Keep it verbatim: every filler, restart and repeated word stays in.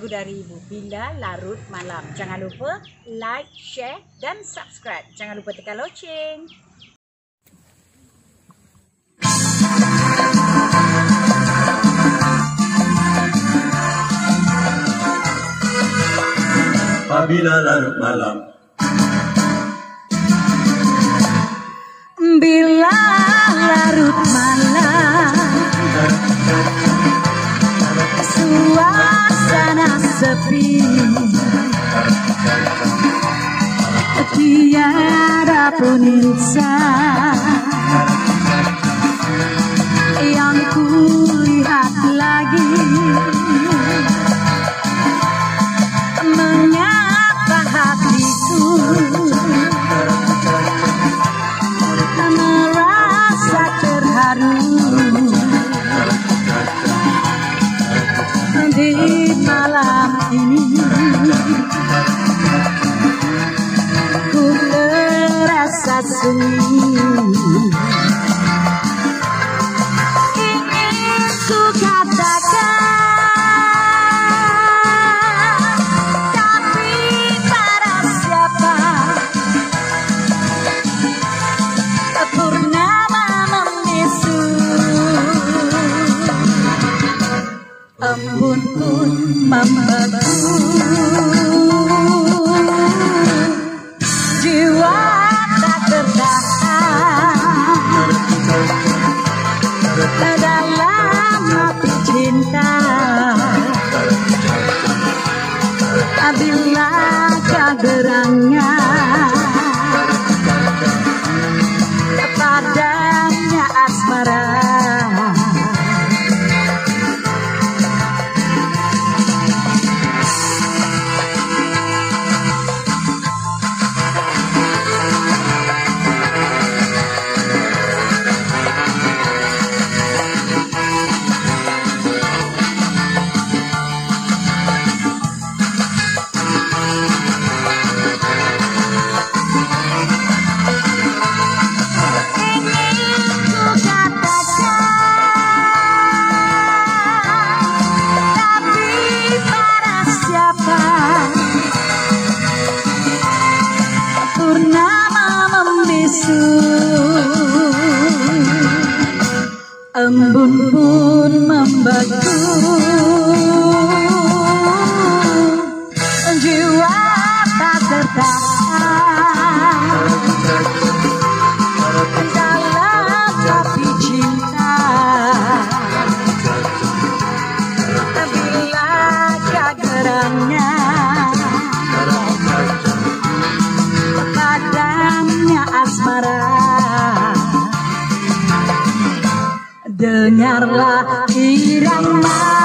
lagu dari Ibu Bila, Larut Malam. Jangan lupa like, share, dan subscribe. Jangan lupa tekan loceng. Bila larut malam, bila larut malam, suasana sepi, tiada pun insan yang kulihat lagi. Mengapa hatiku merasa terharu di malam ini? Ku merasa sunyi, ingin ku katakan, tapi pada siapa? Purnama membisu, embun pun membeku, jiwa tak tertahan dalam api cinta. Bila kegerangnya padamnya asmara, embun pun membeku, jiwa tak tertahan dalam api cinta. Bila kegerangnya padamnya asmara, dengarlah irama